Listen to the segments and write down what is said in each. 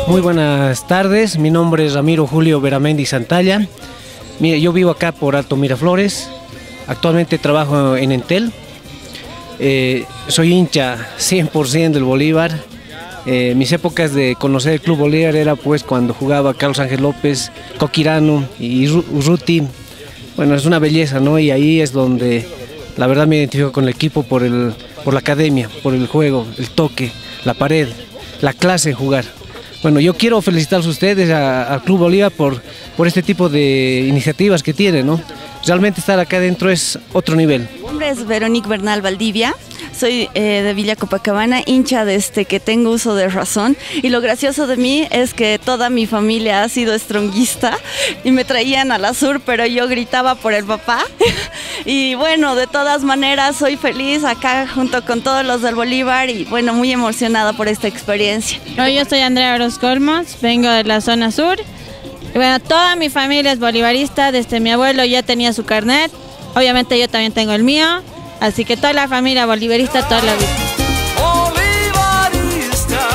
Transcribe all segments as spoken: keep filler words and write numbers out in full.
Muy buenas tardes, mi nombre es Ramiro Julio Veramendi Santalla. Mire, yo vivo acá por Alto Miraflores, actualmente trabajo en Entel. Eh, soy hincha cien por ciento del Bolívar. Eh, mis épocas de conocer el Club Bolívar era pues cuando jugaba Carlos Ángel López, Coquirano y Urruti. Bueno, es una belleza, ¿no? Y ahí es donde la verdad me identifico con el equipo por, el, por la academia, por el juego, el toque, la pared, la clase en jugar. Bueno, yo quiero felicitarlos a ustedes, al Club Bolívar, por, por este tipo de iniciativas que tienen, ¿no? Realmente estar acá adentro es otro nivel. Mi nombre es Veronique Bernal Valdivia, soy eh, de Villa Copacabana, hincha desde que tengo uso de razón, y lo gracioso de mí es que toda mi familia ha sido stronguista y me traían a la sur, pero yo gritaba por el papá. Y bueno, de todas maneras soy feliz acá junto con todos los del Bolívar y bueno, muy emocionada por esta experiencia. No, yo soy Andrea Orozcolmos, vengo de la zona sur. Bueno, toda mi familia es bolivarista, desde mi abuelo ya tenía su carnet, obviamente yo también tengo el mío, así que toda la familia bolivarista toda la vida. Bolivarista,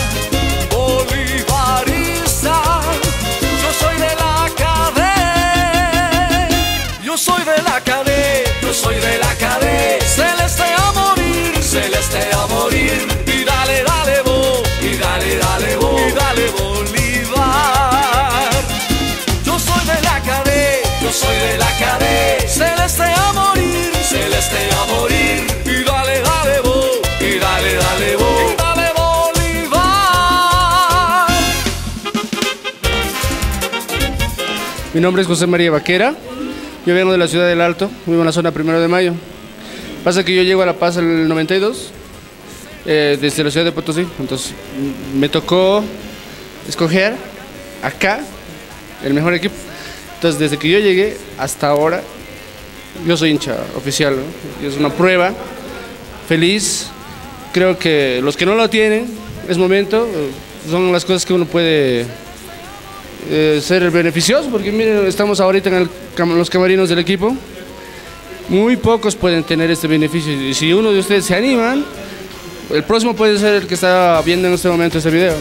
bolivarista, yo soy de la cadena, yo soy de la cadena, yo soy de la cadena, celeste a morir, celeste a morir, y dale, dale, bo, y dale, dale, bo, y dale, Bolívar. Yo soy de la cadena, celeste a morir, celeste a morir, y dale, dale, bo, y dale, dale, bo, y dale, Bolívar. Mi nombre es José María Vaquera, yo vengo de la ciudad del Alto, vivo en la zona Primero de Mayo. Pasa que yo llego a La Paz en el noventa y dos, eh, desde la ciudad de Potosí, entonces me tocó escoger acá el mejor equipo. Entonces, desde que yo llegué hasta ahora, yo soy hincha oficial, ¿no? Es una prueba, feliz. Creo que los que no lo tienen, es momento, son las cosas que uno puede eh, ser beneficioso, porque miren, estamos ahorita en, el, en los camarinos del equipo. Muy pocos pueden tener este beneficio, y si uno de ustedes se animan, el próximo puede ser el que está viendo en este momento este video.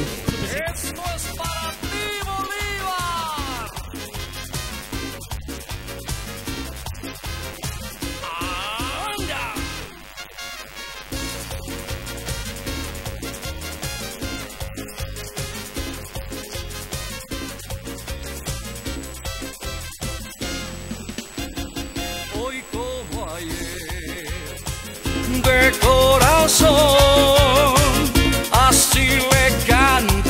De corazón, así le canto.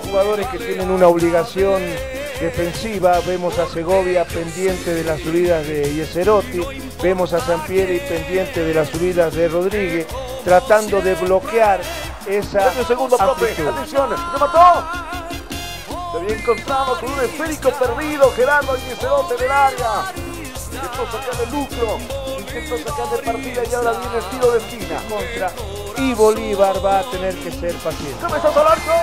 jugadores que tienen una obligación defensiva. Vemos a Segovia pendiente de las subidas de Yeserotti, vemos a Sampieri pendiente de las subidas de Rodríguez, tratando de bloquear esa Medio segundo, profe. amplitud. Atención, remató. Se había encontrado con un esférico perdido Gerardo Yeserotti en el área. Intentó sacarle lucro, intentó sacarle partida y ahora viene el tiro de esquina. Contra y Bolívar va a tener que ser paciente. ¡Cabezazo al arco!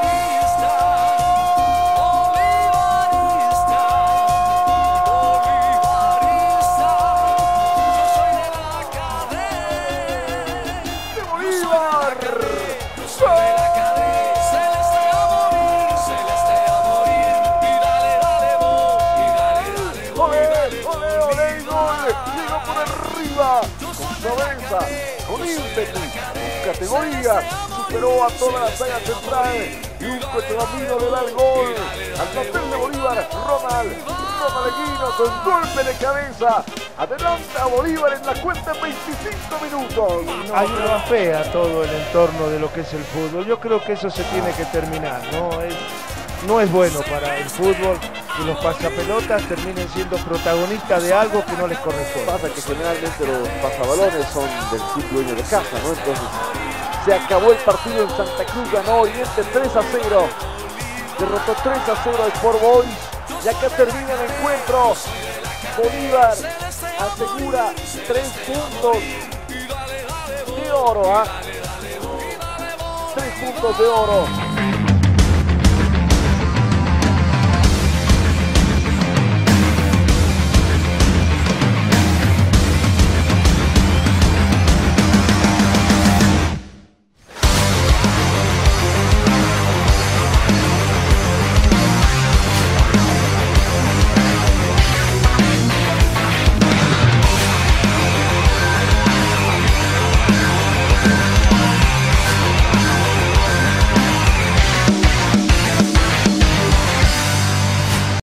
Con ímpetu, con categoría, superó a toda la saga central y un camino le da el gol al plantel de Bolívar. Ronald, Ronald Eguino con golpe de cabeza, adelanta a Bolívar en la cuenta en veinticinco minutos. Ayuda fea todo el entorno de lo que es el fútbol. Yo creo que eso se tiene que terminar, ¿no? Es, no es bueno para el fútbol que los pasapelotas terminen siendo protagonistas de algo que no les corresponde. Pasa que generalmente los pasabalones son del club dueño de casa, ¿no? Entonces se acabó el partido en Santa Cruz, ganó Oriente tres a cero, derrotó tres a cero al Sport Boys y acá termina el encuentro. Bolívar asegura tres puntos de oro, ¿ah? ¿eh? Tres puntos de oro.